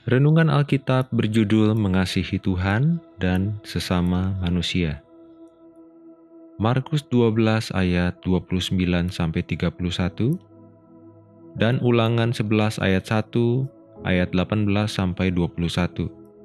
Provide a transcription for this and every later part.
Renungan Alkitab berjudul Mengasihi Tuhan dan Sesama Manusia. Markus 12 ayat 29-31 dan Ulangan 11 ayat 1 ayat 18-21.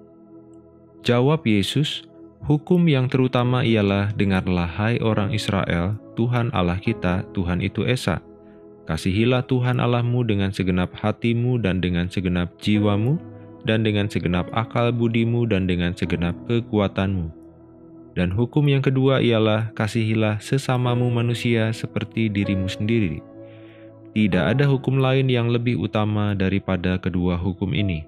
Jawab Yesus, "Hukum yang terutama ialah, dengarlah hai orang Israel, Tuhan Allah kita, Tuhan itu Esa. Kasihilah Tuhan Allahmu dengan segenap hatimu dan dengan segenap jiwamu, dan dengan segenap akal budimu dan dengan segenap kekuatanmu. Dan hukum yang kedua ialah, kasihilah sesamamu manusia seperti dirimu sendiri. Tidak ada hukum lain yang lebih utama daripada kedua hukum ini.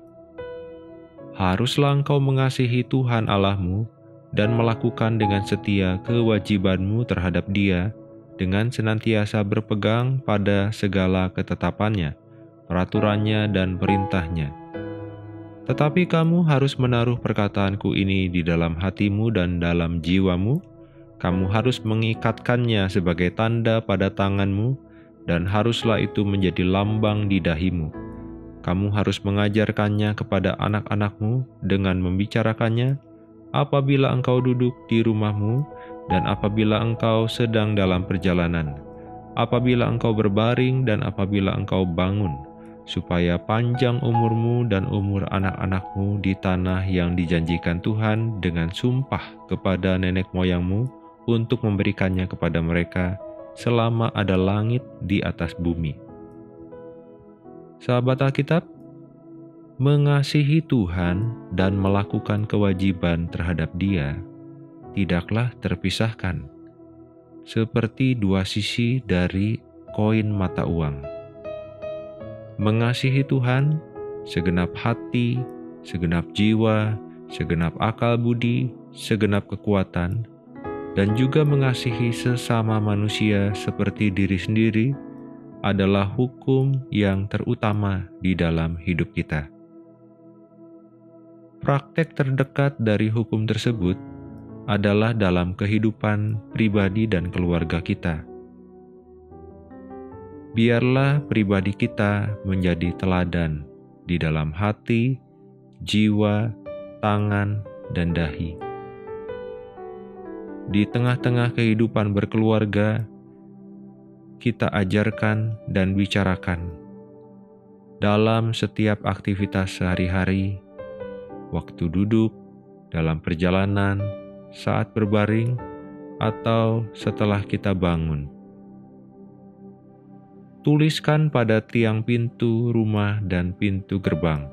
Haruslah engkau mengasihi Tuhan Allahmu dan melakukan dengan setia kewajibanmu terhadap Dia, dengan senantiasa berpegang pada segala ketetapannya, peraturannya dan perintahnya. Tetapi kamu harus menaruh perkataanku ini di dalam hatimu dan dalam jiwamu. Kamu harus mengikatkannya sebagai tanda pada tanganmu, dan haruslah itu menjadi lambang di dahimu. Kamu harus mengajarkannya kepada anak-anakmu dengan membicarakannya apabila engkau duduk di rumahmu, dan apabila engkau sedang dalam perjalanan, apabila engkau berbaring dan apabila engkau bangun, supaya panjang umurmu dan umur anak-anakmu di tanah yang dijanjikan Tuhan dengan sumpah kepada nenek moyangmu untuk memberikannya kepada mereka selama ada langit di atas bumi." Sahabat Alkitab, mengasihi Tuhan dan melakukan kewajiban terhadap Dia tidaklah terpisahkan, seperti dua sisi dari koin mata uang. Mengasihi Tuhan segenap hati, segenap jiwa, segenap akal budi, segenap kekuatan, dan juga mengasihi sesama manusia seperti diri sendiri adalah hukum yang terutama di dalam hidup kita. Praktek terdekat dari hukum tersebut adalah dalam kehidupan pribadi dan keluarga kita. Biarlah pribadi kita menjadi teladan di dalam hati, jiwa, tangan, dan dahi. Di tengah-tengah kehidupan berkeluarga, kita ajarkan dan bicarakan. Dalam setiap aktivitas sehari-hari, waktu duduk, dalam perjalanan, saat berbaring, atau setelah kita bangun. Tuliskan pada tiang pintu rumah dan pintu gerbang.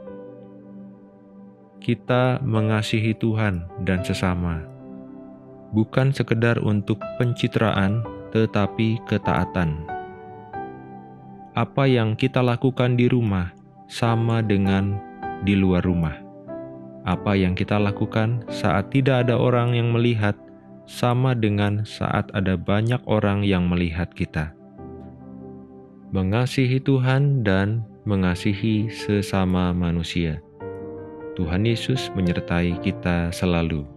Kita mengasihi Tuhan dan sesama, bukan sekedar untuk pencitraan, tetapi ketaatan. Apa yang kita lakukan di rumah sama dengan di luar rumah. Apa yang kita lakukan saat tidak ada orang yang melihat sama dengan saat ada banyak orang yang melihat kita. Mengasihi Tuhan dan mengasihi sesama manusia. Tuhan Yesus menyertai kita selalu.